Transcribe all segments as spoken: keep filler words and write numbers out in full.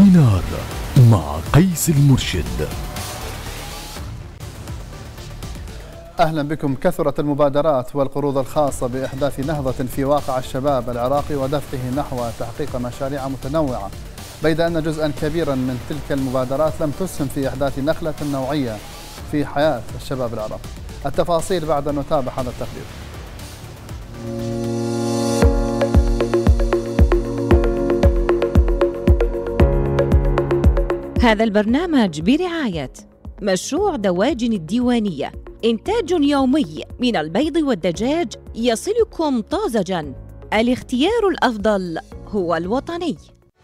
دينار مع قيس المرشد. أهلا بكم. كثرت المبادرات والقروض الخاصة بإحداث نهضة في واقع الشباب العراقي ودفعه نحو تحقيق مشاريع متنوعة، بيد أن جزءا كبيرا من تلك المبادرات لم تسهم في إحداث نقلة نوعية في حياة الشباب العراقي. التفاصيل بعد أن نتابع هذا التقرير. هذا البرنامج برعاية مشروع دواجن الديوانية، إنتاج يومي من البيض والدجاج يصلكم طازجاً. الاختيار الأفضل هو الوطني.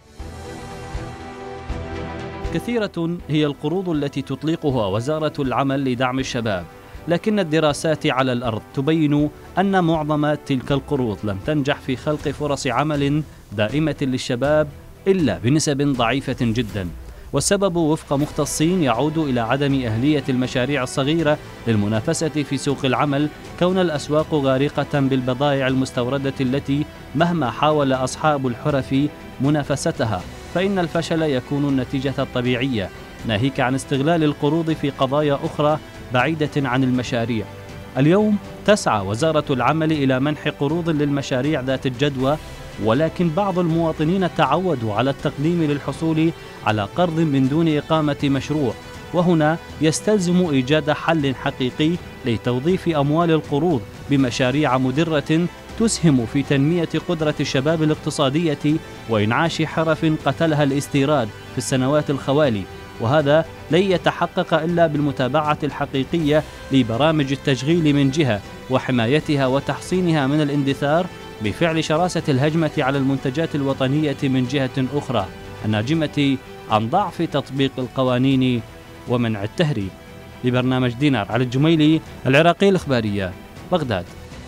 كثيرة هي القروض التي تطلقها وزارة العمل لدعم الشباب، لكن الدراسات على الأرض تبين أن معظم تلك القروض لم تنجح في خلق فرص عمل دائمة للشباب إلا بنسب ضعيفة جداً. والسبب وفق مختصين يعود إلى عدم أهلية المشاريع الصغيرة للمنافسة في سوق العمل، كون الأسواق غارقة بالبضائع المستوردة التي مهما حاول أصحاب الحرف منافستها فإن الفشل يكون النتيجة الطبيعية، ناهيك عن استغلال القروض في قضايا أخرى بعيدة عن المشاريع. اليوم تسعى وزارة العمل إلى منح قروض للمشاريع ذات الجدوى، ولكن بعض المواطنين تعودوا على التقديم للحصول على قرض من دون إقامة مشروع، وهنا يستلزم إيجاد حل حقيقي لتوظيف أموال القروض بمشاريع مدرة تسهم في تنمية قدرة الشباب الاقتصادية وإنعاش حرف قتلها الاستيراد في السنوات الخوالي. وهذا لن يتحقق إلا بالمتابعة الحقيقية لبرامج التشغيل من جهة، وحمايتها وتحصينها من الاندثار بفعل شراسة الهجمة على المنتجات الوطنية من جهة أخرى، الناجمة عن ضعف تطبيق القوانين ومنع التهريب. لبرنامج دينار على الجميلي، العراقية الإخبارية، بغداد.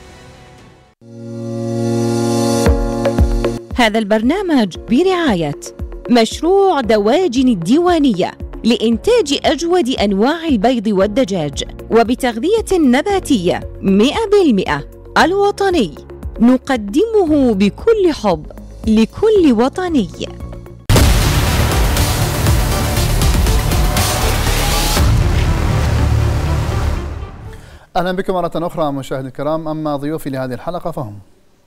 هذا البرنامج برعاية مشروع دواجن الديوانية لإنتاج أجود أنواع البيض والدجاج وبتغذية نباتية مئة بالمئة. الوطني، نقدمه بكل حب لكل وطني. أهلا بكم مرة أخرى مشاهدينا الكرام. أما ضيوفي لهذه الحلقة فهم: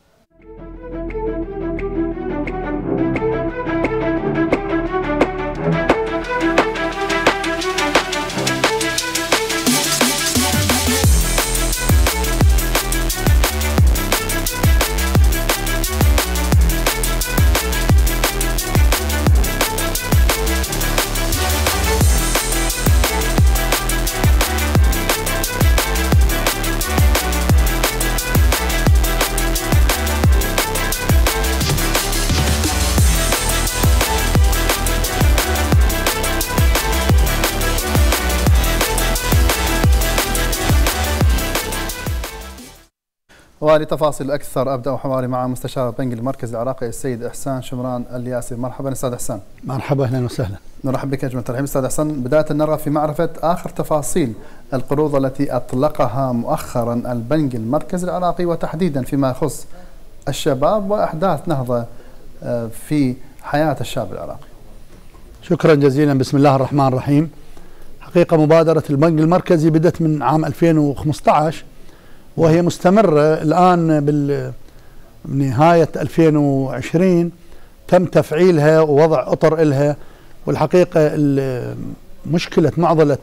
ولتفاصيل أكثر أبدأ حواري مع مستشار البنك المركزي العراقي السيد إحسان شمران الياسي. مرحبا أستاذ إحسان. مرحبا، أهلا وسهلا. نرحب بك أجمل ترحيب أستاذ إحسان. بداية نرغب في معرفة آخر تفاصيل القروض التي أطلقها مؤخرا البنك المركزي العراقي، وتحديدا فيما يخص الشباب وإحداث نهضة في حياة الشاب العراقي. شكرا جزيلا. بسم الله الرحمن الرحيم. حقيقة مبادرة البنك المركزي بدأت من عام ألفين وخمسة عشر وهي مستمرة الآن. بنهاية ألفين وعشرين تم تفعيلها ووضع أطر إلها. والحقيقة مشكلة معضلة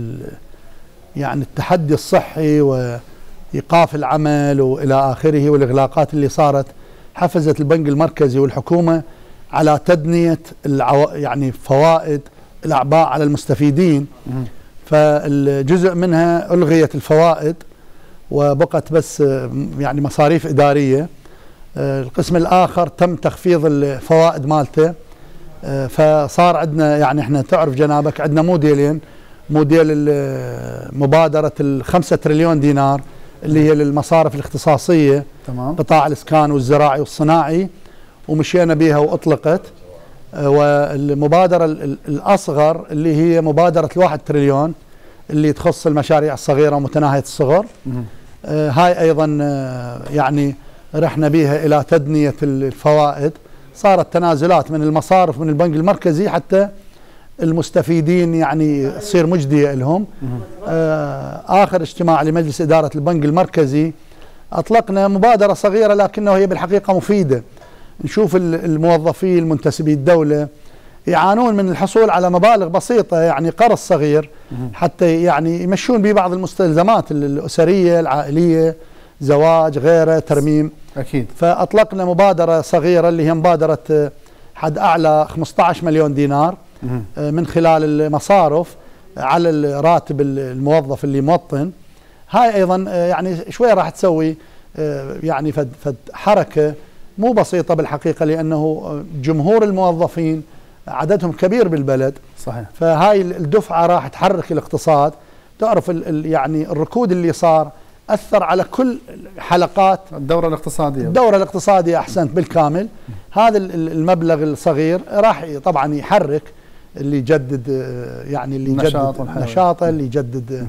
يعني التحدي الصحي وإيقاف العمل وإلى آخره والإغلاقات اللي صارت حفزت البنك المركزي والحكومة على تدنية العو... يعني فوائد الأعباء على المستفيدين. فالجزء منها ألغيت الفوائد وبقت بس يعني مصاريف إدارية. القسم الآخر تم تخفيض الفوائد مالته. فصار عندنا يعني احنا تعرف جنابك عندنا موديلين: موديل مبادرة الخمسة تريليون دينار اللي هي للمصارف الاختصاصية، تمام، قطاع الإسكان والزراعي والصناعي، ومشينا بها وأطلقت. والمبادرة الأصغر اللي هي مبادرة الواحد تريليون اللي تخص المشاريع الصغيرة ومتناهية الصغر. آه هاي أيضا آه يعني رحنا بها إلى تدنية الفوائد صارت تنازلات من المصارف من البنك المركزي حتى المستفيدين يعني تصير مجدية لهم. آه آخر اجتماع لمجلس إدارة البنك المركزي أطلقنا مبادرة صغيرة لكنها هي بالحقيقة مفيدة. نشوف الموظفين المنتسبي الدولة يعانون من الحصول على مبالغ بسيطة، يعني قرض صغير حتى يعني يمشون به بعض المستلزمات الأسرية العائلية، زواج غيره، ترميم. أكيد. فأطلقنا مبادرة صغيرة اللي هي مبادرة حد أعلى خمسة عشر مليون دينار من خلال المصارف على الراتب الموظف اللي موطن. هاي أيضا يعني شوية راح تسوي يعني فد فد حركة مو بسيطة بالحقيقة، لأنه جمهور الموظفين عددهم كبير بالبلد. صحيح. فهاي الدفعة راح تحرك الاقتصاد. تعرف ال ال يعني الركود اللي صار أثر على كل حلقات الدورة الاقتصادية. الدورة الاقتصادية أحسنت بالكامل. هذا المبلغ الصغير راح طبعا يحرك اللي يجدد يعني اللي يجدد نشاطه، اللي يجدد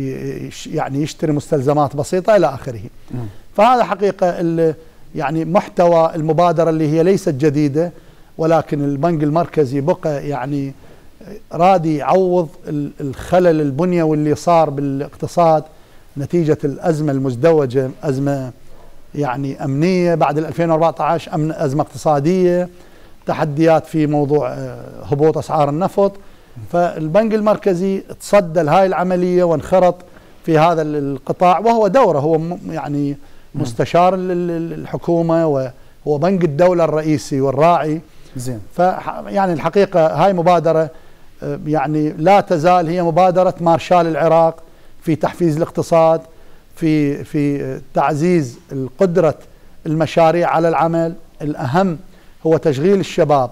يعني يشتري مستلزمات بسيطة إلى آخره. فهذا حقيقة يعني محتوى المبادرة اللي هي ليست جديدة، ولكن البنك المركزي بقى يعني رادي يعوض الخلل البنيوي اللي صار بالاقتصاد نتيجة الأزمة المزدوجة، أزمة يعني أمنية بعد ألفين وأربعة عشر، أمن أزمة اقتصادية، تحديات في موضوع هبوط أسعار النفط. فالبنك المركزي تصدى لهاي العملية وانخرط في هذا القطاع، وهو دوره، هو يعني مستشار الحكومة وهو بنك الدولة الرئيسي والراعي. زين. ف يعني الحقيقة هاي مبادرة يعني لا تزال هي مبادرة مارشال العراق في تحفيز الاقتصاد، في في تعزيز القدرة المشاريع على العمل. الأهم هو تشغيل الشباب.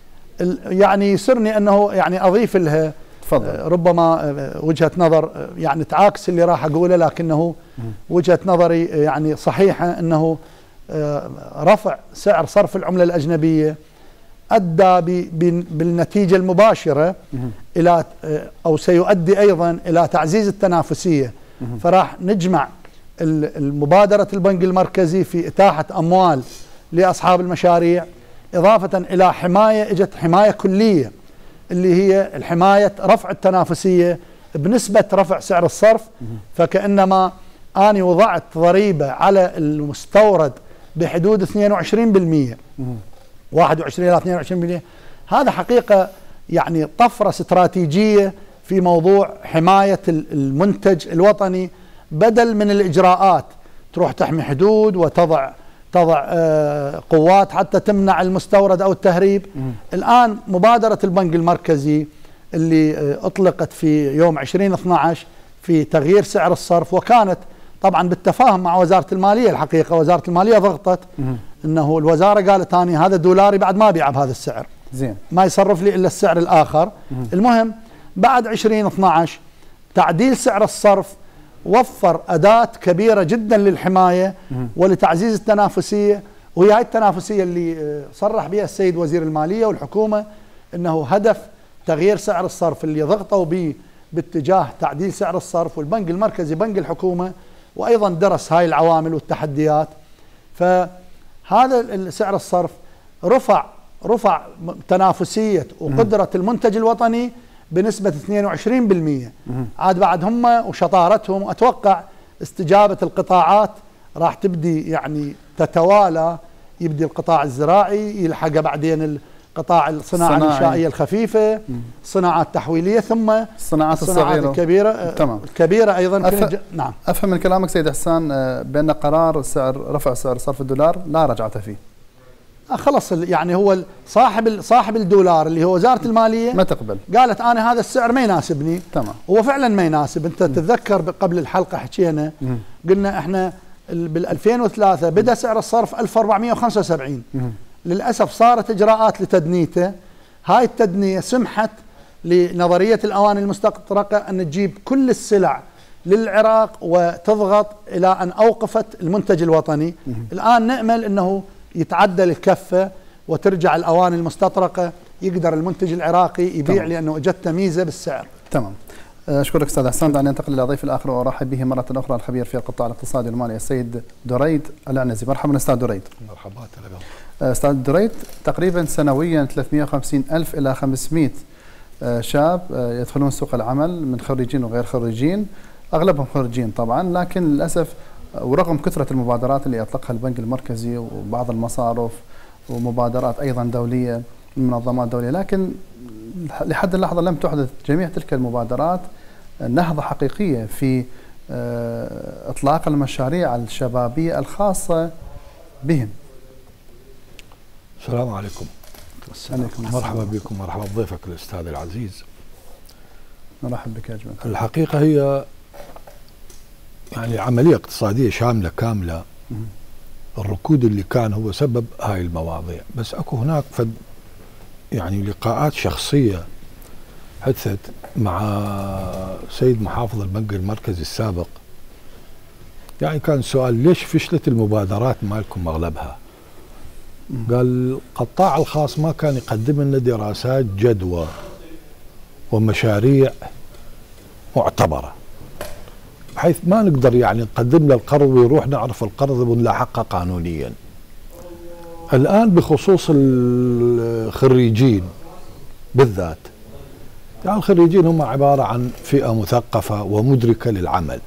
يعني يسرني أنه يعني أضيف لها تفضل. ربما وجهة نظر يعني تعاكس اللي راح أقوله، لكنه وجهة نظري يعني صحيحة، أنه رفع سعر صرف العملة الأجنبية أدى بالنتيجة المباشرة إلى أو سيؤدي أيضا إلى تعزيز التنافسية. فراح نجمع المبادرة البنك المركزي في إتاحة أموال لأصحاب المشاريع، إضافة إلى حماية، إجت حماية كلية اللي هي الحماية رفع التنافسية بنسبة رفع سعر الصرف. فكأنما أنا وضعت ضريبة على المستورد بحدود اثنين وعشرين بالمئة، واحد وعشرين إلى اثنين وعشرين بالمئة. هذا حقيقة يعني طفرة استراتيجية في موضوع حماية المنتج الوطني، بدل من الإجراءات تروح تحمي حدود وتضع تضع آه قوات حتى تمنع المستورد أو التهريب. الآن مبادرة البنك المركزي اللي آه أطلقت في يوم عشرين اثني عشر في تغيير سعر الصرف، وكانت طبعا بالتفاهم مع وزارة المالية. الحقيقة وزارة المالية ضغطت انه الوزارة قالت اني هذا دولاري بعد ما ابيعه بهذا السعر، زين، ما يصرف لي الا السعر الاخر. المهم بعد عشرين اثني عشر تعديل سعر الصرف وفر أداة كبيرة جدا للحماية ولتعزيز التنافسية، وهي هاي التنافسية اللي صرح بها السيد وزير المالية والحكومة انه هدف تغيير سعر الصرف اللي ضغطوا به باتجاه تعديل سعر الصرف. والبنك المركزي بنك الحكومة وأيضا درس هاي العوامل والتحديات. فهذا سعر الصرف رفع رفع تنافسية وقدرة المنتج الوطني بنسبة اثنين وعشرين بالمئة. عاد بعد هم وشطارتهم، وأتوقع استجابة القطاعات راح تبدي يعني تتوالى، يبدي القطاع الزراعي، يلحق بعدين القطاع الصناعة الإنشائية الخفيفة، صناعات تحويلية، ثم الصناعات الصغيرة الكبيرة. تمام. الكبيرة أيضا. أف... نعم. أفهم من كلامك سيد إحسان بأن قرار سعر رفع سعر صرف الدولار لا رجعة فيه. خلص يعني هو صاحب صاحب الدولار اللي هو وزارة المالية ما تقبل، قالت أنا هذا السعر ما يناسبني. تمام. هو فعلا ما يناسب. أنت تتذكر قبل الحلقة حكينا قلنا إحنا بال ألفين وثلاثة بدأ سعر الصرف ألف وأربعمئة وخمسة وسبعين. للأسف صارت إجراءات لتدنيته. هاي التدنية سمحت لنظرية الأواني المستطرقة أن تجيب كل السلع للعراق وتضغط إلى أن أوقفت المنتج الوطني. الآن نأمل أنه يتعدل الكفة وترجع الأواني المستطرقة، يقدر المنتج العراقي يبيع. تمام. لأنه اجت ميزة بالسعر. تمام. أشكرك أستاذ إحسان. دعني أنتقل إلى ضيف الآخر وأرحب به مرة أخرى الخبير في القطاع الاقتصادي والمالي السيد دريد العنزي. مرحبا أستاذ دريد. مرحبا. أستاذ دريد، تقريبا سنويا ثلاثمئة وخمسين ألف إلى خمسمئة شاب يدخلون سوق العمل من خريجين وغير خريجين، أغلبهم خريجين طبعا، لكن للأسف ورغم كثرة المبادرات اللي أطلقها البنك المركزي وبعض المصارف ومبادرات أيضا دولية من منظمات دولية، لكن لحد اللحظة لم تحدث جميع تلك المبادرات نهضة حقيقية في إطلاق المشاريع الشبابية الخاصة بهم. السلام عليكم. عليكم مرحبا بكم، مرحبا بضيفك الأستاذ العزيز. مرحبا بك يا جماعة. الحقيقة هي يعني عملية اقتصادية شاملة كاملة. الركود اللي كان هو سبب هاي المواضيع، بس اكو هناك فد يعني لقاءات شخصية حدثت مع سيد محافظ البنك المركزي السابق. يعني كان سؤال ليش فشلت المبادرات مالكم اغلبها؟ قال القطاع الخاص ما كان يقدم لنا دراسات جدوى ومشاريع معتبرة، بحيث ما نقدر يعني نقدم له القرض ويروح نعرف القرض ونلاحقه قانونيا. الآن بخصوص الخريجين بالذات، يعني الخريجين هم عبارة عن فئة مثقفة ومدركة للعمل،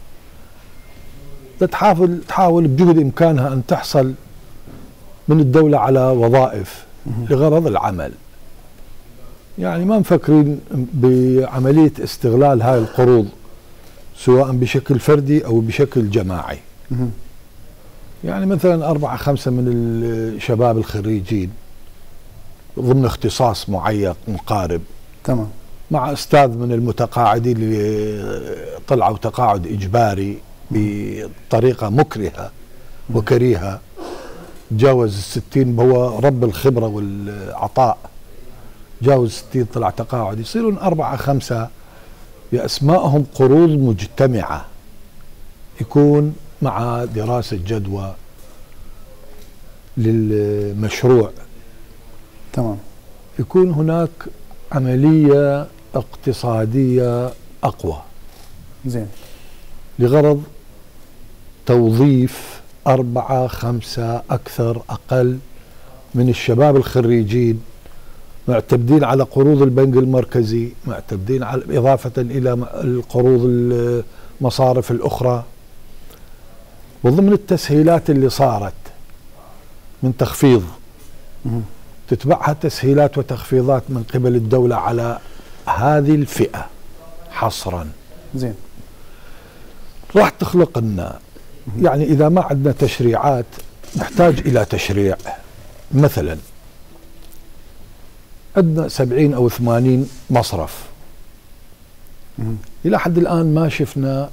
تحاول تحاول بجهد إمكانها أن تحصل من الدولة على وظائف لغرض العمل. يعني ما مفكرين بعملية استغلال هاي القروض سواء بشكل فردي أو بشكل جماعي. يعني مثلا أربعة خمسة من الشباب الخريجين ضمن اختصاص معين مقارب، تمام، مع أستاذ من المتقاعدين اللي طلعوا تقاعد إجباري بطريقة مكرهة وكريهة، تجاوز الستين، هو رب الخبرة والعطاء، جاوز الستين طلع تقاعد، يصيرون أربعة خمسة بأسمائهم قروض مجتمعة، يكون مع دراسة جدوى للمشروع. تمام، يكون هناك عملية اقتصادية أقوى، زين، لغرض توظيف أربعة خمسة أكثر أقل من الشباب الخريجين، معتمدين على قروض البنك المركزي، معتمدين على إضافة إلى القروض المصارف الأخرى، وضمن التسهيلات اللي صارت من تخفيض تتبعها تسهيلات وتخفيضات من قبل الدولة على هذه الفئة حصرا. زين، راح تخلق لنا يعني إذا ما عندنا تشريعات نحتاج إلى تشريع. مثلا عندنا سبعين أو ثمانين مصرف، إلى حد الآن ما شفنا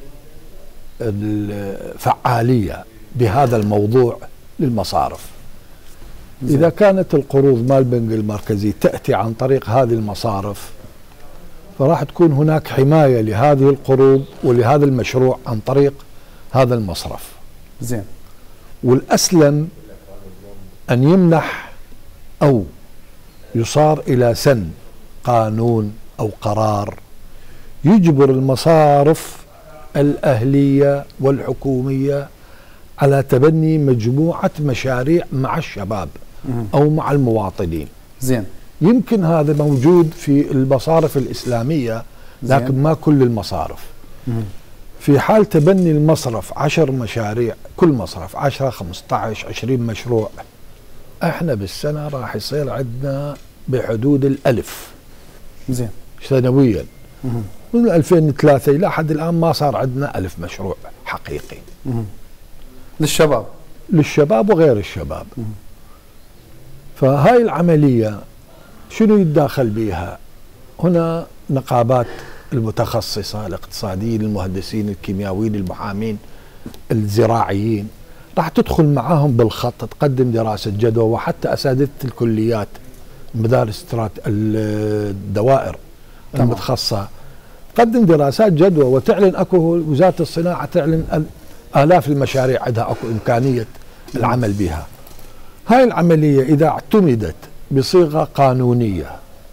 الفعالية بهذا الموضوع للمصارف. إذا كانت القروض مال البنك المركزي تأتي عن طريق هذه المصارف، فراح تكون هناك حماية لهذه القروض ولهذا المشروع عن طريق هذا المصرف. زين، والأسلم أن يمنح أو يصار إلى سن قانون أو قرار يجبر المصارف الأهلية والحكومية على تبني مجموعة مشاريع مع الشباب أو مع المواطنين. زين، يمكن هذا موجود في المصارف الإسلامية لكن زين. ما كل المصارف. مم. في حال تبني المصرف عشر مشاريع، كل مصرف عشرة خمسة عشر عشرين مشروع، احنا بالسنة راح يصير عندنا بحدود الألف. زين، سنويا. مم. من ألفين وثلاثة إلى حد الآن ما صار عندنا ألف مشروع حقيقي. مم. للشباب للشباب وغير الشباب. مم. فهاي العملية شنو يتداخل بها؟ هنا نقابات المتخصصة، الاقتصاديين، المهندسين، الكيميائيين، المحامين، الزراعيين، راح تدخل معاهم بالخط، تقدم دراسة جدوى، وحتى أساتذة الكليات، مدارس الدوائر المتخصصة تقدم دراسات جدوى وتعلن. أكو وزارة الصناعة تعلن آلاف المشاريع عندها أكو إمكانية العمل بها. هاي العملية إذا اعتمدت بصيغة قانونية،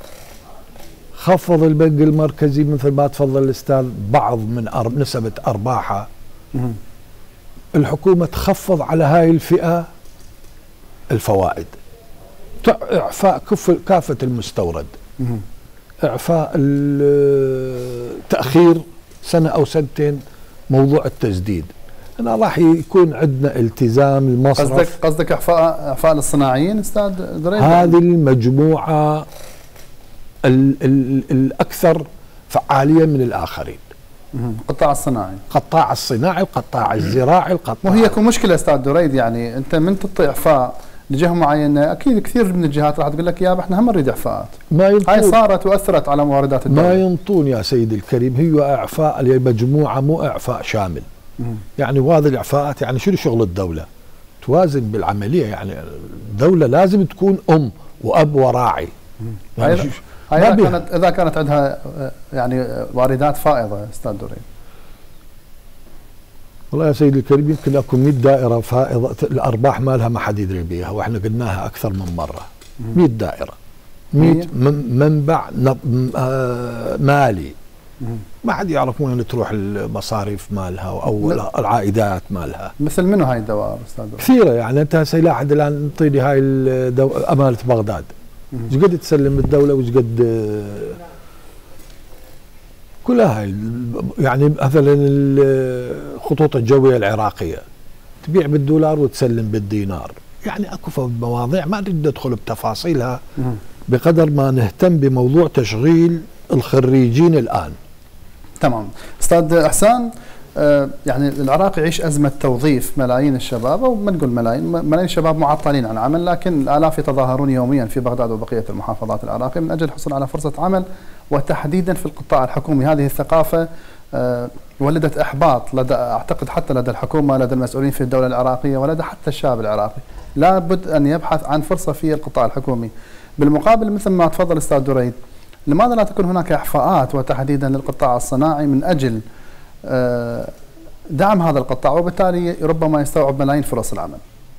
خفض البنك المركزي مثل ما تفضل الأستاذ بعض من أرب نسبة أرباحها، الحكومة تخفض على هاي الفئة الفوائد، إعفاء كافة المستورد، إعفاء التأخير سنة أو سنتين موضوع التسديد. أنا راح يكون عندنا التزام المصرف. قصدك قصدك إعفاء إعفاء للصناعيين أستاذ دريد؟ هذه المجموعة ال ال الأكثر فعالية من الآخرين. القطاع الصناعي، القطاع الصناعي، القطاع الزراعي، القطاع وهي يكون مشكلة أستاذ دريد، يعني أنت من تعطي إعفاء لجهة معينة أكيد كثير من الجهات راح تقول لك يا احنا هم نريد إعفاءات. ما ينطون، هاي صارت وأثرت على مواردات الدولة. ما ينطون يا سيدي الكريم، هي إعفاء لمجموعة مو إعفاء شامل. مم. يعني وهذه الإعفاءات يعني شنو شغل الدولة؟ توازن بالعملية، يعني الدولة لازم تكون أم وأب وراعي. يعني هاي إذا كانت إذا كانت عندها يعني واردات فائضة أستاذ دريد. والله يا سيدي الكريم يمكن اكو مئة دائره فائضه الارباح مالها ما حد يدري بيها، واحنا قلناها اكثر من مره. مئة دائره، مئة منبع مالي ما حد يعرف وين تروح المصاريف مالها او العائدات مالها. مثل منو هاي الدوائر استاذ؟ كثيره، يعني انت هسه لا احد الان انطيني هاي امانه بغداد ايش قد تسلم الدوله وايش قد كلها هاي، يعني مثلا الخطوط الجويه العراقيه تبيع بالدولار وتسلم بالدينار، يعني اكو مواضيع ما نريد ندخل بتفاصيلها بقدر ما نهتم بموضوع تشغيل الخريجين الان. تمام استاذ احسان، آه يعني العراق يعيش ازمه توظيف ملايين الشباب، او ما نقول ملايين، ملايين الشباب معطلين عن عمل، لكن الالاف يتظاهرون يوميا في بغداد وبقيه المحافظات العراقيه من اجل الحصول على فرصه عمل، وتحديدا في القطاع الحكومي. هذه الثقافه آه ولدت احباط لدى اعتقد حتى لدى الحكومه، لدى المسؤولين في الدوله العراقيه، ولدى حتى الشاب العراقي. لابد ان يبحث عن فرصه في القطاع الحكومي. بالمقابل مثل ما تفضل استاذ دريد، لماذا لا تكون هناك احفاءات وتحديدا للقطاع الصناعي من اجل دعم هذا القطاع، وبالتالي ربما يستوعب ملايين فرص العمل؟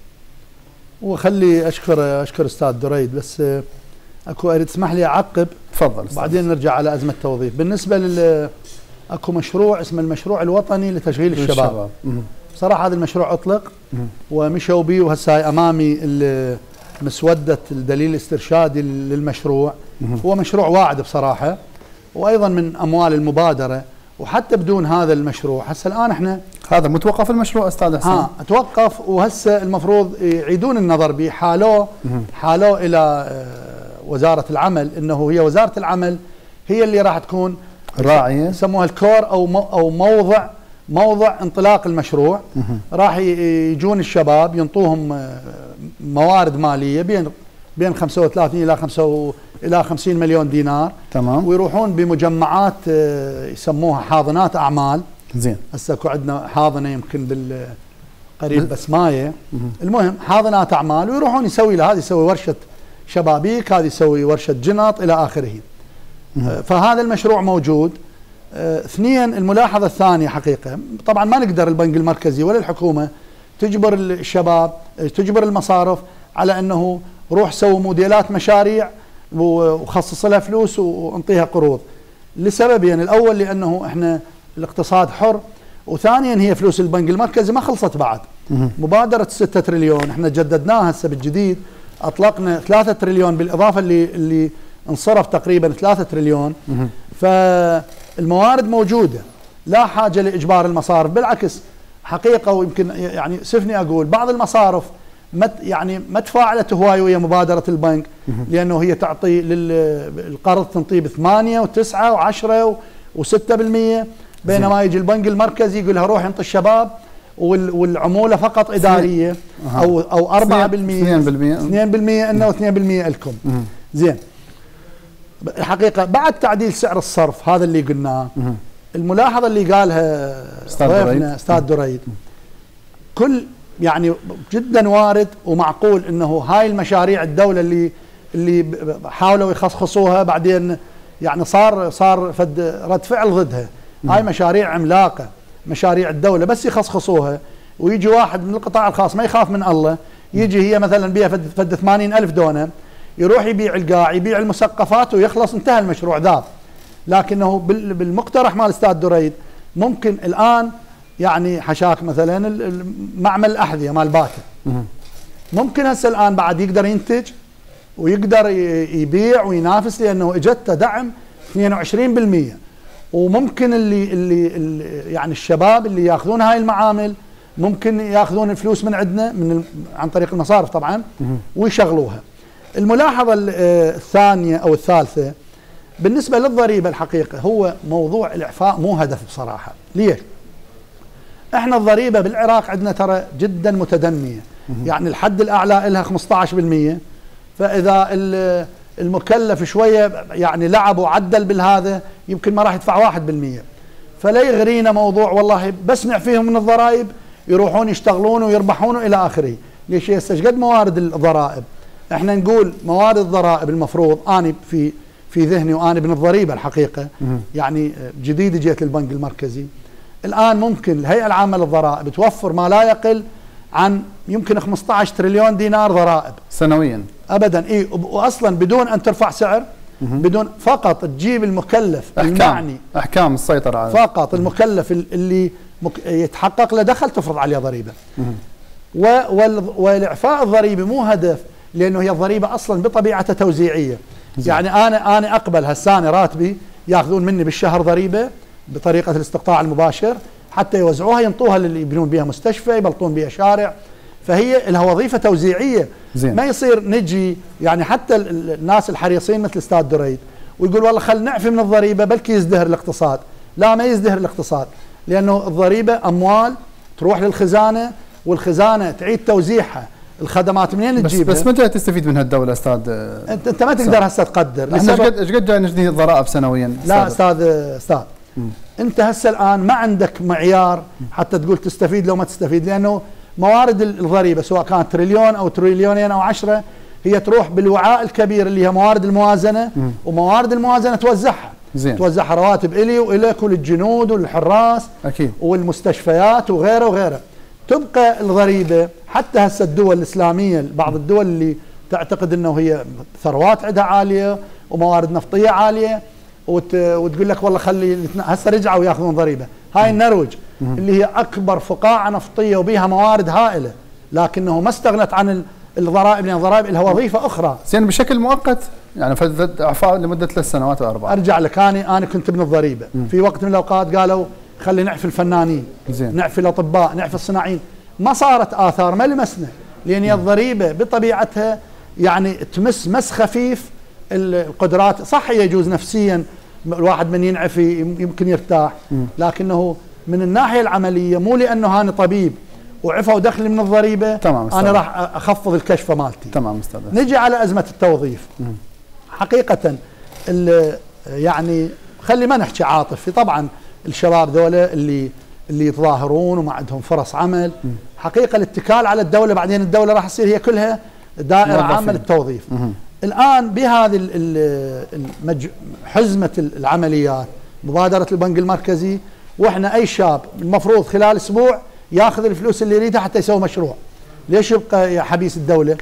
وخلي اشكر اشكر استاذ دريد، بس اكو اريد تسمح لي اعقب. تفضل. بعدين نرجع على ازمه التوظيف. بالنسبه لل اكو مشروع اسمه المشروع الوطني لتشغيل الشباب. بصراحه هذا المشروع اطلق ومشوا به، وهسه امامي مسوده الدليل الاسترشادي للمشروع. هو مشروع واعد بصراحه، وايضا من اموال المبادره. وحتى بدون هذا المشروع هسه الان احنا هذا متوقف المشروع استاذ حسين؟ ها توقف، وهسه المفروض يعيدون النظر به. حالوه حالوه الى وزاره العمل، انه هي وزاره العمل هي اللي راح تكون راعيه، يسموها الكور او او موضع موضع انطلاق المشروع. راح يجون الشباب ينطوهم موارد ماليه بين بين خمسة وثلاثين الى خمسة الى خمسين مليون دينار. تمام. ويروحون بمجمعات يسموها حاضنات اعمال. زين. هسه اكو عندنا حاضنه يمكن بالقريب بسمايه. المهم حاضنات اعمال، ويروحون يسوي له، هذه يسوي ورشه شبابيك، هذه يسوي ورشه جنط الى اخره. فهذا المشروع موجود. اثنين، الملاحظه الثانيه حقيقه، طبعا ما نقدر البنك المركزي ولا الحكومه تجبر الشباب، تجبر المصارف على انه روح سوي موديلات مشاريع وخصص لها فلوس وانطيها قروض، لسببين. يعني الاول لانه احنا الاقتصاد حر، وثانيا هي فلوس البنك المركزي ما خلصت بعد. مبادره ستة تريليون احنا جددناها هسه بالجديد، اطلقنا ثلاثة تريليون بالاضافه اللي اللي انصرف تقريبا ثلاثة تريليون. فالموارد موجوده، لا حاجه لاجبار المصارف، بالعكس حقيقه. ويمكن يعني سفني اقول بعض المصارف ما يعني ما تفاعلت هواي ويا مبادره البنك، لانه هي تعطي للقرض تنطيه بثمانية وتسعة وعشرة وستة بالمئة، بينما يجي البنك المركزي يقول لها روح انطي الشباب والعموله فقط اداريه او او أربعة بالمئة اثنين بالمئة اثنين بالمئة انه اثنين بالمئة لكم. زين. الحقيقه بعد تعديل سعر الصرف هذا اللي قلناه، الملاحظه اللي قالها ضيفنا استاذ دريد كل يعني جدا وارد ومعقول انه هاي المشاريع الدوله اللي اللي حاولوا يخصخصوها بعدين يعني صار صار فد رد فعل ضدها. هاي مشاريع عملاقه، مشاريع الدوله بس يخصخصوها، ويجي واحد من القطاع الخاص ما يخاف من الله، يجي هي مثلا بيها فد, فد ثمانين ألف دونم، يروح يبيع القاع، يبيع المسقفات ويخلص، انتهى المشروع ذاب. لكنه بالمقترح مال الاستاذ دريد ممكن الان يعني حشاك مثلا معمل الاحذيه مال باكر ممكن هسه الان بعد يقدر ينتج ويقدر يبيع وينافس لانه اجته دعم اثنين وعشرين بالمئة. وممكن اللي, اللي اللي يعني الشباب اللي ياخذون هاي المعامل ممكن ياخذون الفلوس من عندنا من عن طريق المصارف طبعا ويشغلوها. الملاحظه الثانيه او الثالثه بالنسبه للضريبه الحقيقه هو موضوع الاعفاء مو هدف بصراحه. ليش؟ احنا الضريبه بالعراق عندنا ترى جدا متدنيه، يعني الحد الاعلى لها خمسة عشر بالمئة، فاذا المكلف شويه يعني لعب وعدل بالهذا يمكن ما راح يدفع واحد بالمئة. فلا يغرينا موضوع والله بس نعفيهم من الضرائب يروحون يشتغلون ويربحون الى اخره. ليش هسه قد موارد الضرائب؟ احنا نقول موارد الضرائب المفروض انا في في ذهني وانا ابن الضريبه الحقيقه يعني جديد جيت للبنك المركزي. الان ممكن الهيئه العامه للضرائب توفر ما لا يقل عن يمكن خمسة عشر تريليون دينار ضرائب سنويا ابدا. اي واصلا بدون ان ترفع سعر، بدون فقط تجيب المكلف أحكام المعني احكام السيطره على فقط المكلف اللي يتحقق له دخل تفرض عليه ضريبه. والاعفاء الضريبي مو هدف لانه هي الضريبه اصلا بطبيعتها توزيعيه. يعني انا انا اقبل هالسنه راتبي ياخذون مني بالشهر ضريبه بطريقه الاستقطاع المباشر حتى يوزعوها ينطوها للي يبنون بها مستشفى يبلطون بها شارع، فهي لها وظيفه توزيعيه. زين. ما يصير نجي يعني حتى الناس الحريصين مثل الاستاذ دريد ويقول والله خل نعفي من الضريبه بلكي يزدهر الاقتصاد. لا، ما يزدهر الاقتصاد لانه الضريبه اموال تروح للخزانه والخزانه تعيد توزيعها. الخدمات منين تجيبها؟ بس بس متى تستفيد منها الدوله استاذ؟ انت انت ما تقدر هسه تقدر. احنا ايش قد ايش قد جاي نجدي الضرائب سنويا؟ لا استاذ استاذ مم. انت هسه الان ما عندك معيار حتى تقول تستفيد لو ما تستفيد، لانه موارد الضريبه سواء كانت تريليون او تريليونين او عشرة هي تروح بالوعاء الكبير اللي هي موارد الموازنه. مم. وموارد الموازنه توزعها زين. توزعها رواتب الي والك وللجنود والحراس اكيد والمستشفيات وغيره وغيره. تبقى الضريبه حتى هسه الدول الاسلاميه بعض الدول اللي تعتقد انه هي ثروات عندها عاليه وموارد نفطيه عاليه وت... وتقول لك والله خلي هسه رجعوا ياخذون ضريبه. هاي النرويج اللي هي اكبر فقاعه نفطيه وبها موارد هائله لكنه ما استغنت عن الضرائب لان الضرائب لها وظيفه اخرى. زين بشكل مؤقت يعني فد اعفاء لمده ثلاث سنوات او اربع. ارجع لك انا انا كنت ابن الضريبه م. في وقت من الاوقات قالوا خلي نعفي الفنانين زين. نعفي الاطباء نعفي الصناعيين. ما صارت اثار ما لمسنا لان الضريبه بطبيعتها يعني تمس مس خفيف القدرات. صح يجوز نفسيا الواحد من ينعفي يمكن يرتاح م. لكنه من الناحيه العمليه مو لانه هاني طبيب وعفوا دخلي من الضريبه تمام انا راح اخفض الكشفه مالتي. تمام استاذ. نجي على ازمه التوظيف. م. حقيقه يعني خلي ما نحكي عاطفي، طبعا الشباب ذولا اللي اللي يتظاهرون وما عندهم فرص عمل م. حقيقه الاتكال على الدوله بعدين الدوله راح تصير هي كلها دائره عامه للتوظيف. م. الان بهذه المج... حزمه العمليات مبادره البنك المركزي واحنا اي شاب المفروض خلال اسبوع ياخذ الفلوس اللي يريدها حتى يسوي مشروع. ليش يبقى يا حبيس الدوله؟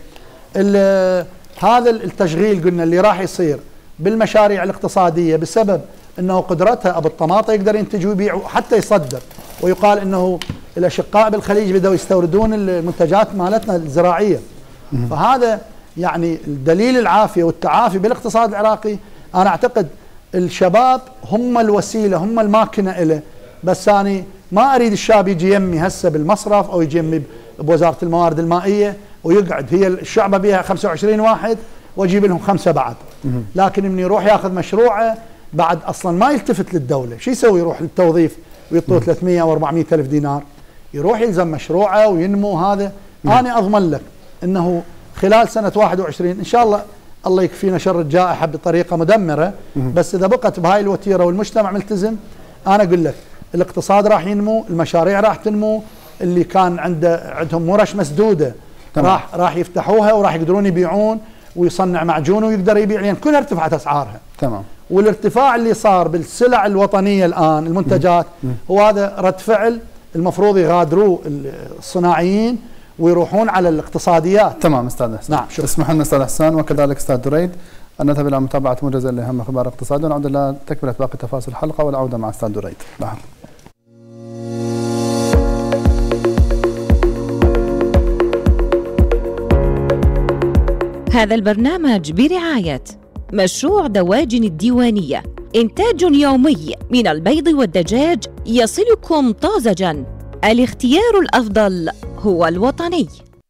هذا التشغيل قلنا اللي راح يصير بالمشاريع الاقتصاديه بسبب انه قدرتها ابو الطماطه يقدر ينتج ويبيع حتى يصدر، ويقال انه الاشقاء بالخليج بداوا يستوردون المنتجات مالتنا الزراعيه. فهذا يعني الدليل العافيه والتعافي بالاقتصاد العراقي. انا اعتقد الشباب هم الوسيله هم الماكنه له، بس انا ما اريد الشاب يجي يمي هسه بالمصرف او يجي يمي بوزاره الموارد المائيه ويقعد هي الشعبه بها خمسة وعشرين واحد واجيب لهم خمسه بعد. لكن من يروح ياخذ مشروعه بعد اصلا ما يلتفت للدوله، شو يسوي؟ يروح للتوظيف ويعطوه ثلاثمئة او أربعمئة الف دينار، يروح يلزم مشروعه وينمو. هذا انا اضمن لك انه خلال سنه واحد وعشرين ان شاء الله الله يكفينا شر الجائحه بطريقه مدمره، بس اذا بقت بهاي الوتيره والمجتمع ملتزم انا اقول لك الاقتصاد راح ينمو، المشاريع راح تنمو، اللي كان عنده عندهم ورش مسدوده راح راح يفتحوها وراح يقدرون يبيعون ويصنع معجون ويقدر يبيع لان كلها ارتفعت اسعارها. تمام. والارتفاع اللي صار بالسلع الوطنيه الان المنتجات هو هذا رد فعل المفروض يغادروه الصناعيين ويروحون على الاقتصاديات. تمام استاذ حسان. نعم شكرا. اسمح لنا استاذ حسان وكذلك استاذ دريد ان نذهب الى متابعه موجزه لاهم اخبار الاقتصاد ونعود الى تكمله باقي تفاصيل الحلقه والعوده مع استاذ دريد. لحظه. هذا البرنامج برعاية مشروع دواجن الديوانية، إنتاج يومي من البيض والدجاج يصلكم طازجاً. الاختيار الأفضل هو الوطني.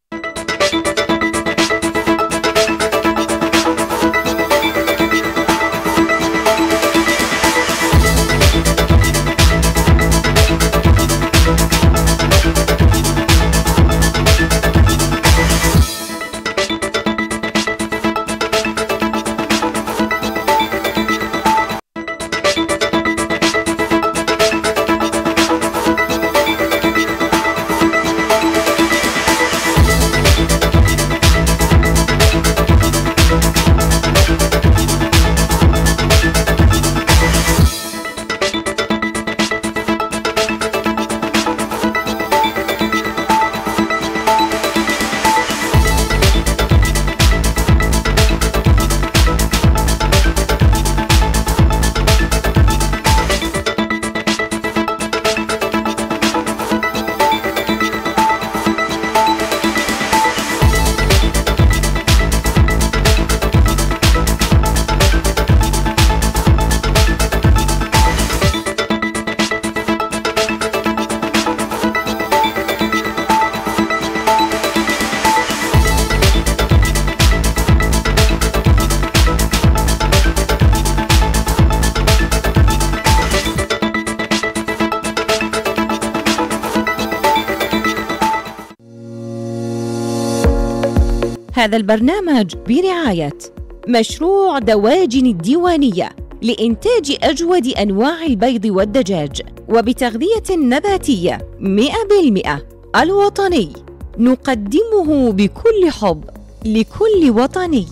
هذا البرنامج برعاية مشروع دواجن الديوانية لإنتاج أجود أنواع البيض والدجاج وبتغذية نباتية مئة بالمئة. الوطني، نقدمه بكل حب لكل وطني.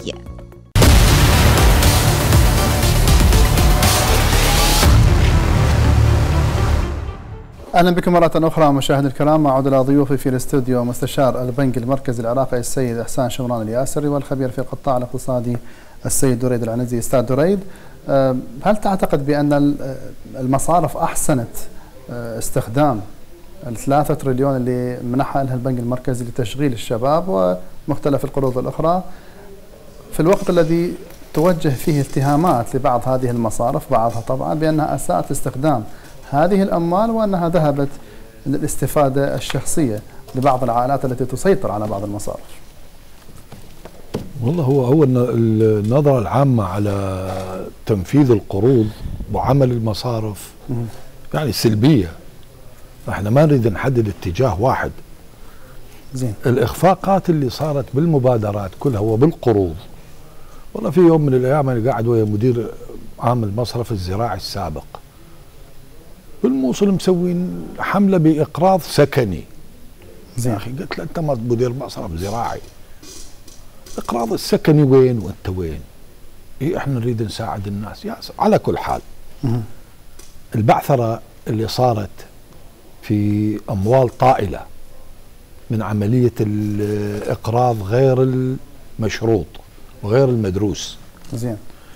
اهلا بكم مرة اخرى مشاهدي الكرام. اعود الى ضيوفي في الاستوديو مستشار البنك المركزي العراقي السيد احسان شمران الياسري والخبير في القطاع الاقتصادي السيد دريد العنزي. استاذ دريد، هل تعتقد بان المصارف احسنت استخدام الثلاثة تريليون اللي منحها لها البنك المركزي لتشغيل الشباب ومختلف القروض الاخرى في الوقت الذي توجه فيه اتهامات لبعض هذه المصارف، بعضها طبعا بانها اساءت استخدام هذه الأموال وأنها ذهبت للاستفادة الشخصية لبعض العائلات التي تسيطر على بعض المصارف؟ والله هو هو النظرة العامة على تنفيذ القروض وعمل المصارف يعني سلبية. احنا ما نريد نحدد اتجاه واحد. زين. الإخفاقات اللي صارت بالمبادرات كلها وبالقروض، والله في يوم من الأيام أنا قاعد ويا مدير عام المصرف الزراعي السابق بالموصل مسوين حملة بإقراض سكني. زين. يا أخي قلت له أنت مدير مصرف زراعي، إقراض السكني وين وأنت وين؟ إيه إحنا نريد نساعد الناس. يا على كل حال مه. البعثرة اللي صارت في أموال طائلة من عملية الإقراض غير المشروط وغير المدروس. زين.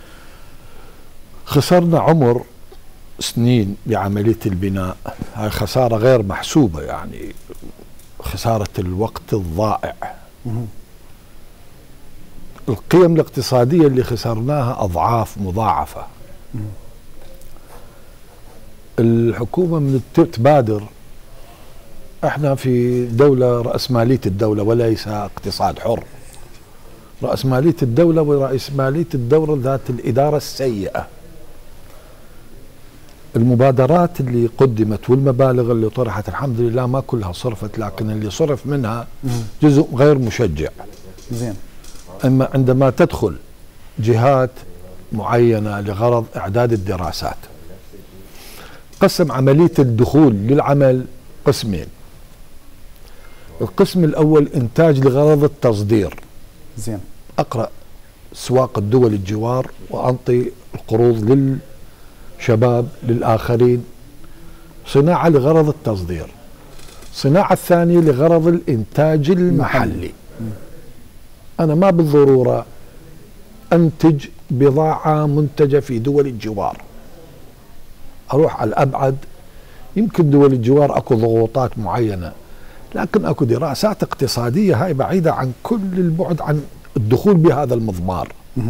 خسرنا عمر سنين بعملية البناء، هاي خسارة غير محسوبة، يعني خسارة الوقت الضائع. مه. القيم الاقتصادية اللي خسرناها أضعاف مضاعفة. مه. الحكومة من تبادر، احنا في دولة رأسمالية الدولة وليس اقتصاد حر. رأسمالية الدولة ورأسمالية الدولة ذات الإدارة السيئة. المبادرات اللي قدمت والمبالغ اللي طرحت الحمد لله ما كلها صرفت، لكن اللي صرف منها جزء غير مشجع. زين. اما عندما تدخل جهات معينة لغرض إعداد الدراسات، قسم عملية الدخول للعمل قسمين. القسم الأول إنتاج لغرض التصدير. زين. أقرأ سواق الدول الجوار وأنطي القروض للشباب للآخرين. صناعة لغرض التصدير. صناعة الثانية لغرض الإنتاج المحلي. أنا ما بالضرورة أنتج بضاعة منتجة في دول الجوار، أروح على الأبعد. يمكن دول الجوار أكو ضغوطات معينة، لكن أكو دراسات اقتصادية هاي بعيدة عن كل البعد عن الدخول بهذا المضمار.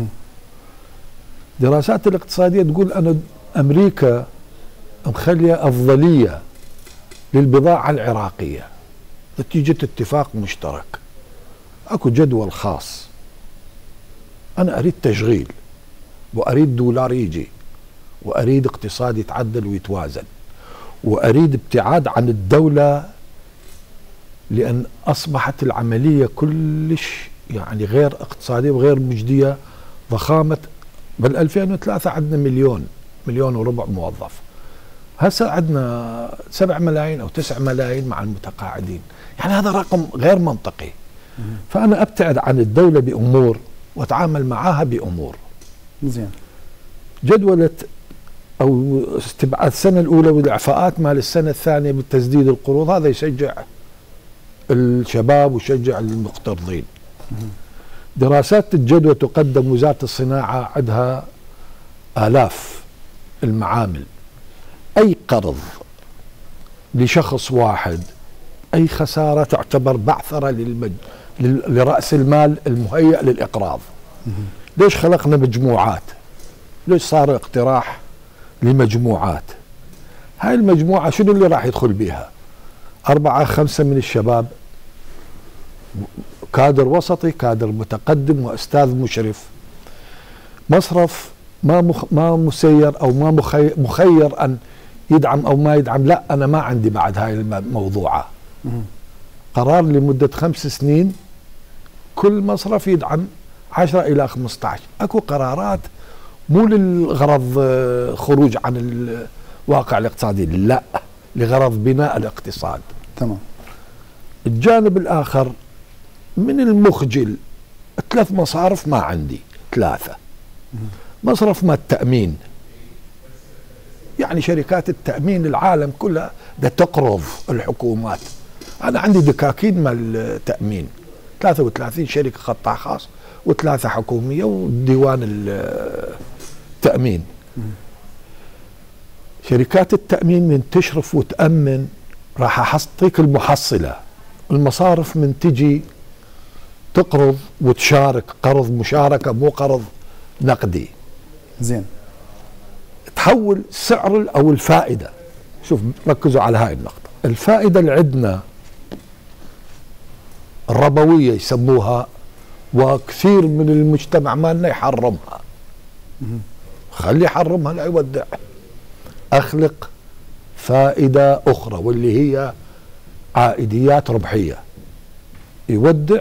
دراسات الاقتصادية تقول أن أمريكا مخلية أفضلية للبضاعة العراقية نتيجة اتفاق مشترك. أكو جدول خاص، أنا أريد تشغيل وأريد دولار يجي وأريد اقتصاد يتعدل ويتوازن وأريد ابتعاد عن الدولة، لأن أصبحت العملية كلش يعني غير اقتصادية وغير مجدية. ضخامة بال ألفين وثلاثة عندنا مليون مليون وربع موظف، هسه عندنا سبع ملايين أو تسع ملايين مع المتقاعدين، يعني هذا رقم غير منطقي. فأنا أبتعد عن الدولة بأمور وأتعامل معها بأمور. زين. جدولة أو استبعاد السنة الأولى والإعفاءات مال السنة الثانية بتسديد القروض، هذا يشجع الشباب ويشجع المقترضين. دراسات الجدوى تقدم وزارة الصناعة، عندها آلاف المعامل. أي قرض لشخص واحد، أي خسارة تعتبر بعثرة للمج... لرأس المال المهيأ للإقراض. ليش خلقنا مجموعات؟ ليش صار اقتراح لمجموعات؟ هاي المجموعة شنو اللي راح يدخل بيها؟ أربعة خمسة من الشباب، كادر وسطي، كادر متقدم، وأستاذ مشرف. مصرف ما مخ... ما مسير أو ما مخي... مخير أن يدعم أو ما يدعم. لا، أنا ما عندي بعد هاي الموضوعة. قرار لمدة خمس سنين كل مصرف يدعم عشرة إلى خمسة عشر. أكو قرارات مو للغرض خروج عن الواقع الاقتصادي، لا، لغرض بناء الاقتصاد. تمام. الجانب الآخر من المخجل ثلاث مصارف ما عندي، ثلاثة. مصرف ما التأمين، يعني شركات التأمين العالم كلها ده تقرض الحكومات. أنا عندي دكاكين مال التأمين، ثلاثة وثلاثين شركة قطاع خاص وثلاثة حكومية وديوان التأمين. شركات التأمين من تشرف وتأمن راح أحطيك المحصلة. المصارف من تجي تقرض وتشارك، قرض مشاركة مو قرض نقدي. زين. تحول سعر أو الفائدة. شوف، ركزوا على هاي النقطة. الفائدة اللي عندنا الربوية يسموها، وكثير من المجتمع مالنا يحرمها. خلي يحرمها، لا يودع. أخلق فائدة أخرى واللي هي عائديات ربحية. يودع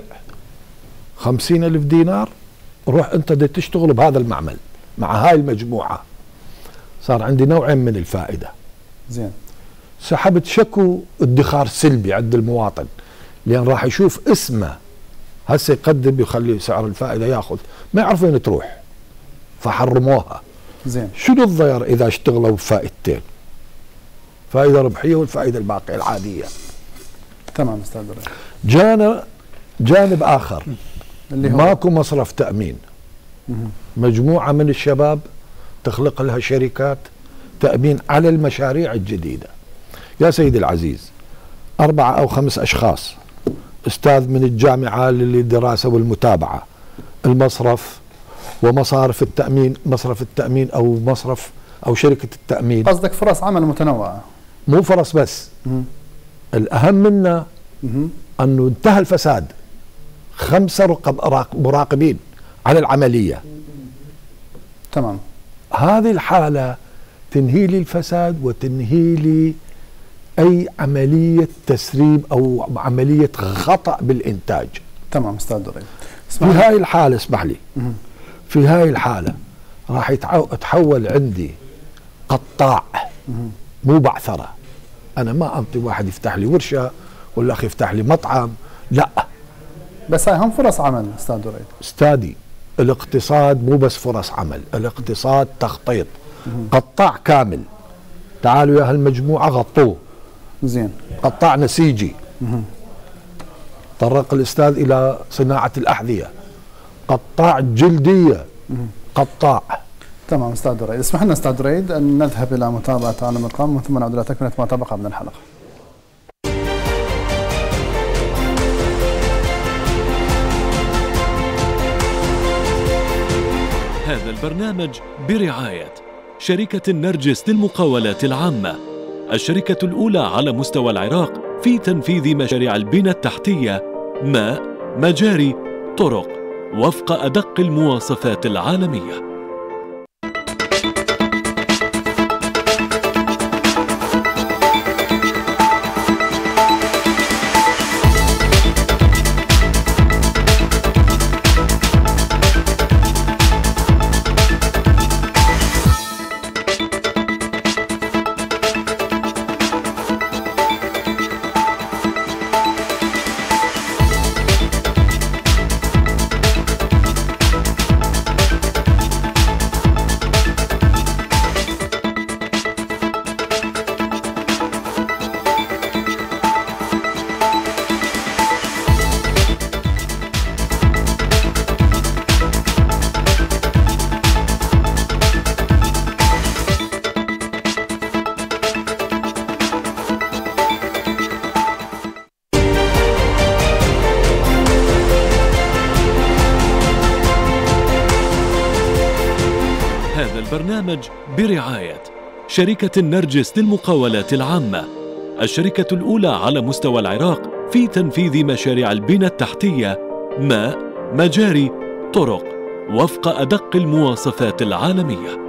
خمسين ألف دينار، روح أنت دي تشتغل بهذا المعمل مع هاي المجموعة. صار عندي نوعين من الفائدة. زين. سحبت شكو ادخار سلبي عند المواطن، لأن راح يشوف اسمه هسه يقدم يخلي سعر الفائدة ياخذ، ما يعرف وين تروح، فحرموها. زين. شنو الضير إذا اشتغلوا بفائدتين؟ فائدة ربحية والفائدة الباقية العادية. تمام أستاذ دريد. جانا جانب آخر اللي هو ماكو مصرف تأمين. مجموعة من الشباب تخلق لها شركات تأمين على المشاريع الجديدة. يا سيدي العزيز، أربعة أو خمس أشخاص، أستاذ من الجامعة للدراسة والمتابعة، المصرف ومصارف التأمين، مصرف التأمين أو مصرف أو شركة التأمين. قصدك فرص عمل متنوعة؟ مو فرص بس. مم. الأهم منا مم. أنه انتهى الفساد. خمسة رقب مراقبين على العملية. تمام. هذه الحالة تنهي لي الفساد وتنهي لي أي عملية تسريب أو عملية خطأ بالإنتاج. تمام أستاذ دريد. في هاي الحالة اسمح لي، مم. في هاي الحالة راح يتحول عندي قطاع، مم. مو بعثرة. أنا ما أنطي واحد يفتح لي ورشة ولا أخي يفتح لي مطعم، لا. بس هاي هم فرص عمل أستاذ دريد. استاذي، الاقتصاد مو بس فرص عمل، الاقتصاد تخطيط. مم. قطاع كامل. تعالوا يا هالمجموعة غطوه. زين. قطاع نسيجي. مم. طرق الأستاذ إلى صناعة الأحذية. قطاع جلدية. مم. قطاع. تمام أستاذ دريد. اسمح لنا أستاذ دريد أن نذهب إلى متابعة عالم القام ثم نعود إلى تكملة ما تبقى من الحلقة. هذا البرنامج برعاية شركة النرجس للمقاولات العامة، الشركة الأولى على مستوى العراق في تنفيذ مشاريع البنى التحتية، ماء، مجاري، طرق، وفق أدق المواصفات العالمية. هذا البرنامج برعاية شركة النرجس للمقاولات العامة، الشركة الأولى على مستوى العراق في تنفيذ مشاريع البنى التحتية، ماء، مجاري، طرق، وفق أدق المواصفات العالمية.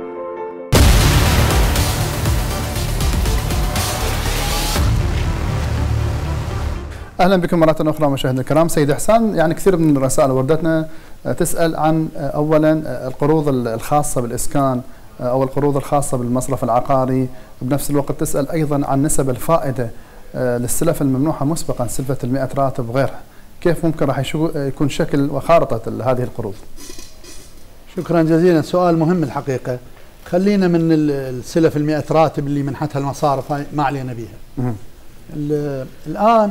اهلا بكم مره اخرى مشاهدينا الكرام. سيد احسان، يعني كثير من الرسائل وردتنا تسال عن اولا القروض الخاصه بالاسكان او القروض الخاصه بالمصرف العقاري، بنفس الوقت تسال ايضا عن نسب الفائده للسلف الممنوحه مسبقا، سلفه المئة راتب وغيرها، كيف ممكن راح يكون شكل وخارطه هذه القروض؟ شكرا جزيلا، سؤال مهم الحقيقه. خلينا من السلف المئة راتب اللي منحتها المصارف، ما علينا بها. الان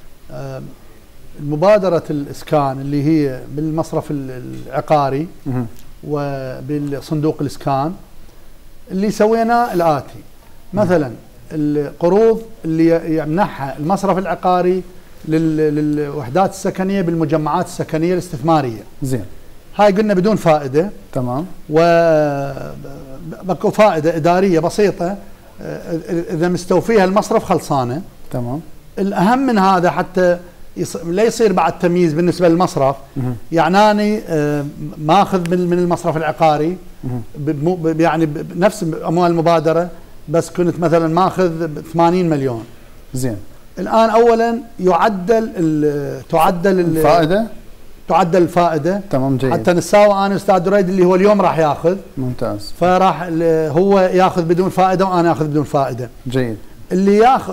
مبادرة الإسكان اللي هي بالمصرف العقاري وبالصندوق الإسكان، اللي سويناه الآتي: مثلا القروض اللي يمنحها المصرف العقاري للوحدات السكنية بالمجمعات السكنية الاستثمارية، زين، هاي قلنا بدون فائدة، تمام، وبكو فائدة إدارية بسيطة إذا مستوفيها المصرف خلصانة، تمام. الأهم من هذا حتى لا يصير بعد تمييز بالنسبة للمصرف، يعني أنا ماخذ من المصرف العقاري يعني بنفس أموال المبادرة، بس كنت مثلا ماخذ ثمانين مليون، زين، الآن أولا يعدل تعدل الفائدة، تعدل الفائدة، تمام، جيد، حتى نساوي أنا أستاذ دريد اللي هو اليوم راح ياخذ، ممتاز، فراح هو ياخذ بدون فائدة وأنا آخذ بدون فائدة، جيد. اللي ياخذ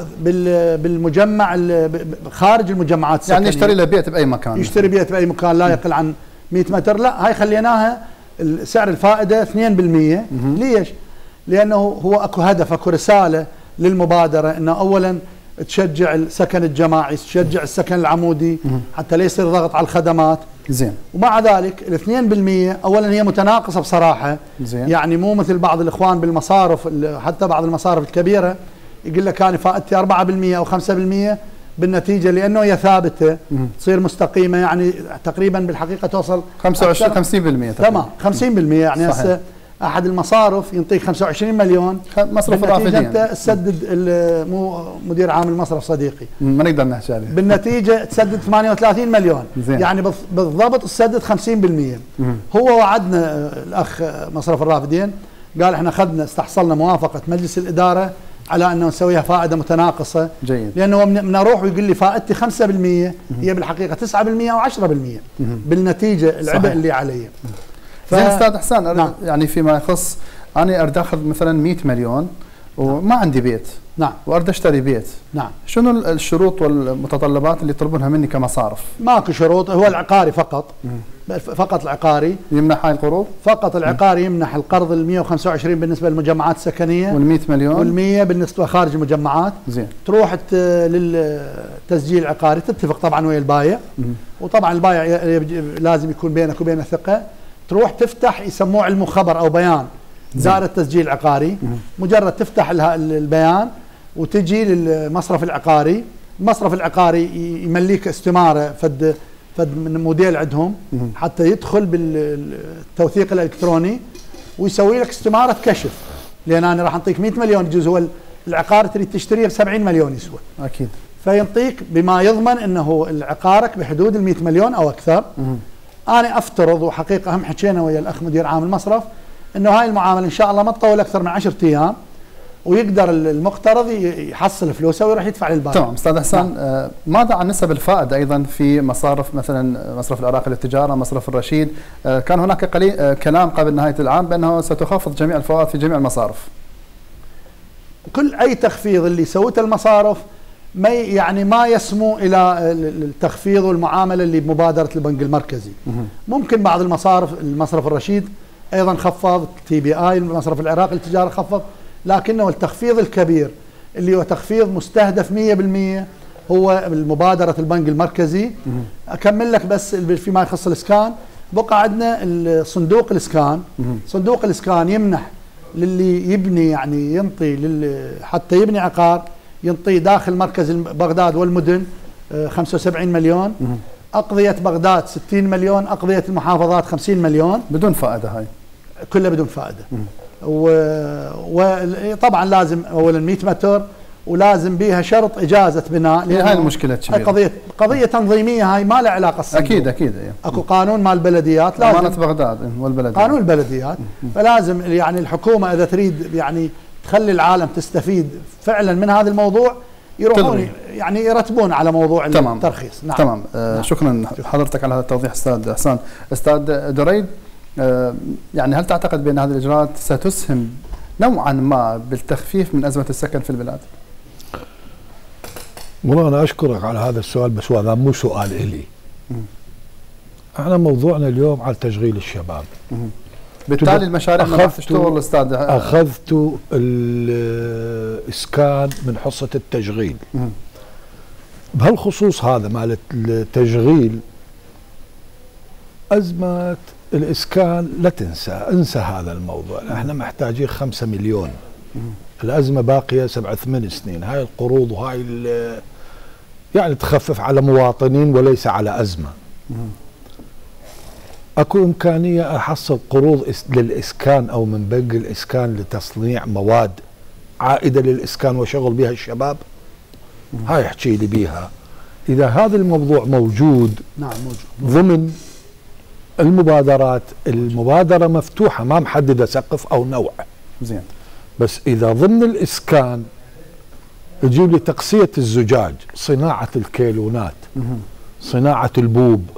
بالمجمع خارج المجمعات السكنيه، يعني يشتري له بيت باي مكان، يشتري بيت باي مكان لا يقل عن مئة متر، لا، هاي خليناها سعر الفائده اثنين بالمئة. ليش؟ لانه هو اكو هدف، اكو رساله للمبادره، انه اولا تشجع السكن الجماعي، تشجع السكن العمودي، حتى لا يصير ضغط على الخدمات، زين. ومع ذلك الاثنين بالمئة اولا هي متناقصه بصراحه، زين، يعني مو مثل بعض الاخوان بالمصارف، حتى بعض المصارف الكبيره يقول لك أنا فائدتي أربعة بالمئة أو خمسة بالمئة، بالنتيجة لأنه هي ثابتة تصير مستقيمة، يعني تقريبا بالحقيقة توصل خمسة وعشرين خمسين بالمئة، تمام، خمسين بالمئة، يعني هسه أحد المصارف ينطيك خمسة وعشرين مليون مصرف الرافدين، أنت تسدد، مو مدير عام المصرف صديقي، ما نقدر نحكي عليه، بالنتيجة تسدد ثمانية وثلاثين مليون، زين. يعني بالضبط تسدد خمسين بالمئة. هو وعدنا الأخ مصرف الرافدين، قال احنا اخذنا استحصلنا موافقة مجلس الإدارة على انه نسويها فائده متناقصه، جيد، لانه من اروح ويقول لي فائدتي خمسة بالمئة، هي بالحقيقه تسعة بالمئة او عشرة بالمئة بالنتيجه العبء اللي علي. ف... زين استاذ احسان، نعم. يعني فيما يخص انا اريد اخذ مثلا مئة مليون وما نعم. عندي بيت، نعم، واريد اشتري بيت، نعم، شنو الشروط والمتطلبات اللي يطلبونها مني كمصارف؟ ماكو شروط، هو العقاري فقط، مم. فقط العقاري يمنح هاي القروض؟ فقط العقاري يمنح القرض ال مئة وخمسة وعشرين بالنسبه للمجمعات السكنيه، وال مئة مليون، وال مئة بالنسبه خارج المجمعات، زين، تروح للتسجيل العقاري، تتفق طبعا ويا البايع، وطبعا البايع لازم يكون بينك وبينه ثقه، تروح تفتح يسموه علم خبر او بيان دار التسجيل العقاري، مجرد تفتح البيان وتجي للمصرف العقاري، المصرف العقاري يمليك استماره فد فد من موديل عندهم حتى يدخل بالتوثيق الالكتروني ويسوي لك استماره كشف، لان انا راح انطيك مئة مليون يجوز هو العقار تريد تشتريه ب سبعين مليون يسوى اكيد، فينطيك بما يضمن انه عقارك بحدود ال مئة مليون او اكثر. مم. انا افترض وحقيقه هم حكينا ويا الاخ مدير عام المصرف انه هاي المعامله ان شاء الله ما تطول اكثر من عشرة ايام ويقدر المقترض يحصل فلوسه ويروح يدفع للبنك. تمام استاذ احسان، آه ماذا عن نسب الفائده ايضا في مصارف مثلا مصرف العراقي للتجاره، مصرف الرشيد؟ آه كان هناك قليل آه كلام قبل نهايه العام بانه ستخفض جميع الفوائد في جميع المصارف. كل اي تخفيض اللي سوته المصارف ما يعني ما يسمو الى التخفيض والمعامله اللي بمبادره البنك المركزي. ممكن بعض المصارف المصرف الرشيد ايضا خفض، تي بي اي المصرف العراقي للتجاره خفض، لكنه التخفيض الكبير اللي هو تخفيض مستهدف مئة بالمئة هو مبادره البنك المركزي. اكمل لك بس فيما يخص الاسكان، بقى عندنا صندوق الاسكان. صندوق الاسكان يمنح للي يبني يعني ينطي حتى يبني عقار ينطي داخل مركز بغداد والمدن خمسة وسبعين مليون، أقضية بغداد ستين مليون، أقضية المحافظات خمسين مليون بدون فائدة. هاي كلها بدون فائدة. وطبعا لازم أولا مئة متر ولازم بيها شرط إجازة بناء، لأن هاي المشكلة الكبيرة. قضية قضية تنظيمية، هاي ما لها علاقة الصندوق. أكيد أكيد أكو قانون مال البلديات، لازم أمانة بغداد والبلديات، قانون البلديات. فلازم يعني الحكومة إذا تريد يعني تخلي العالم تستفيد فعلا من هذا الموضوع يروحون يعني يرتبون على موضوع تمام. الترخيص. نعم. تمام. آه نعم. شكرا حضرتك على هذا التوضيح استاذ احسان. استاذ دريد، آه يعني هل تعتقد بان هذه الاجراءات ستسهم نوعا ما بالتخفيف من ازمه السكن في البلاد؟ والله انا اشكرك على هذا السؤال، بس هذا مو سؤال الي. احنا موضوعنا اليوم على تشغيل الشباب. مم. بالتالي المشاريع اللي راح تشتغل استاذ اخذت الاسكان من حصه التشغيل. مم. بهالخصوص هذا مال التشغيل، ازمه الاسكان لا تنسى، انسى هذا الموضوع. مم. احنا محتاجين خمسة مليون. مم. الازمه باقيه سبع ثمان سنين. هاي القروض وهاي يعني تخفف على مواطنين وليس على ازمه. مم. اكو امكانيه احصل قروض للاسكان او من بنك الاسكان لتصنيع مواد عائده للاسكان وشغل بها الشباب؟ هاي احكي لي بيها. اذا هذا الموضوع موجود، نعم موجود ضمن المبادرات، المبادره مفتوحه ما محدده سقف او نوع. زين. بس اذا ضمن الاسكان يجيب لي تقسيه الزجاج، صناعه الكيلونات، صناعه البوب،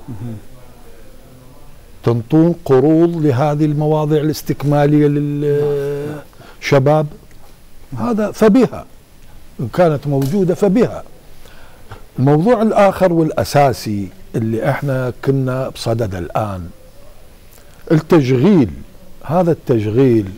تنطون قروض لهذه المواضيع الاستكمالية للشباب، هذا فبها إن كانت موجودة فبها. الموضوع الآخر والأساسي اللي احنا كنا بصدد الآن التشغيل. هذا التشغيل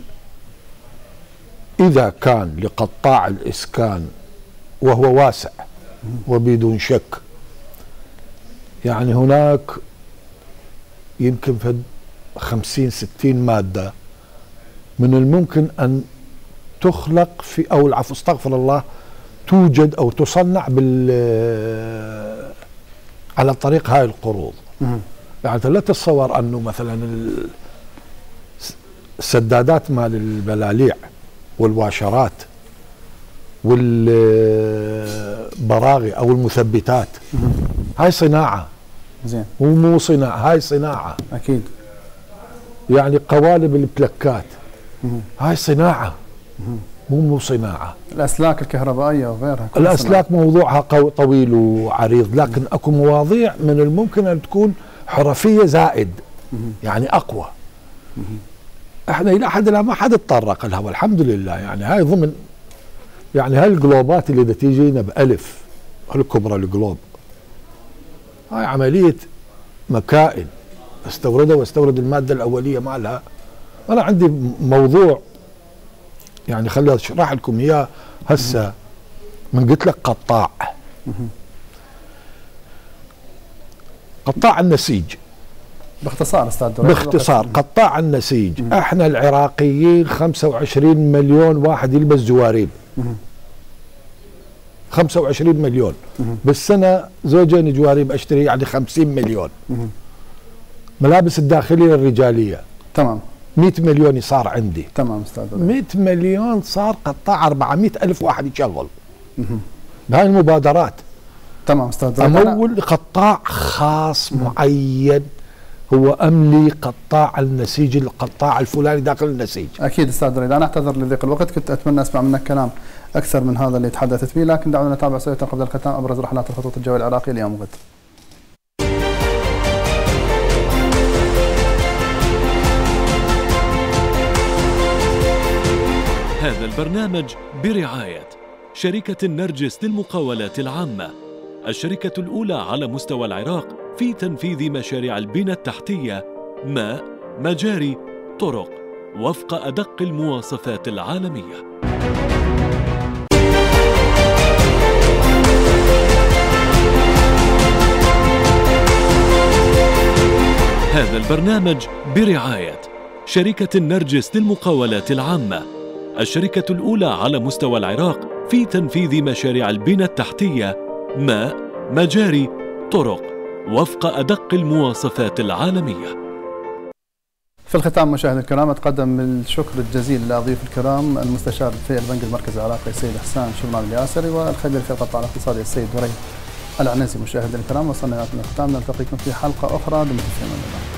إذا كان لقطاع الإسكان وهو واسع وبدون شك، يعني هناك يمكن في خمسين ستين مادة من الممكن أن تخلق في أو العفو استغفر الله توجد أو تصنع بال على طريق هاي القروض. يعني لا تتصور أنه مثلا السدادات مال البلاليع والواشرات والبراغي أو المثبتات هاي صناعة. زين. ومو صناعة، هاي صناعة. أكيد. يعني قوالب البلكات هاي صناعة، مو مو صناعة. الأسلاك الكهربائية وغيرها. الأسلاك صناعة. موضوعها طويل وعريض، لكن أكو مواضيع من الممكن أن تكون حرفية زائد، يعني أقوى. احنا إلى حد الآن ما حد تطرق لها والحمد لله. يعني هاي ضمن يعني هاي الجلوبات اللي تجينا بألف الكبرى الجلوب، هاي عملية مكائن استوردها واستورد المادة الأولية مالها. أنا عندي موضوع يعني خليني أشرح لكم إياه هسه. من قلت لك قطاع قطاع النسيج باختصار استاذ دريد. باختصار قطاع النسيج. مم. احنا العراقيين خمسة وعشرين مليون واحد يلبس جواريب. خمسة وعشرين مليون بالسنة، زوجين جواري اشتري يعني خمسين مليون. ملابس الداخلية الرجالية تمام مئة مليون صار عندي. تمام استاذ. مئة مليون صار قطاع أربعمئة ألف واحد يشغل بهاي المبادرات. تمام استاذ. امول قطاع خاص معين، هو املي قطاع النسيج، القطاع الفلاني داخل النسيج. اكيد استاذ ريد، انا اعتذر لضيق الوقت، كنت اتمنى اسمع منك كلام اكثر من هذا اللي تحدثت به، لكن دعونا نتابع سوية قبل الختام ابرز رحلات الخطوط الجوية العراقية اليوم وغد. هذا البرنامج برعاية شركة النرجس للمقاولات العامة، الشركة الأولى على مستوى العراق في تنفيذ مشاريع البنى التحتية، ماء، مجاري، طرق، وفق أدق المواصفات العالمية. هذا البرنامج برعاية شركة النرجس للمقاولات العامة، الشركة الأولى على مستوى العراق في تنفيذ مشاريع البنى التحتية، ماء، مجاري، طرق، وفق أدق المواصفات العالمية. في الختام مشاهدينا الكرام، أتقدم الشكر الجزيل لضيوف الكرام المستشار في البنك المركزي العراقي السيد حسان شمران الياسري، والخبير في القطاع الاقتصادي السيد دريد العنزي. مشاهدينا الكرام، وصلنا إلى الختام، نلتقيكم في حلقة أخرى، دمتم في أمان الله.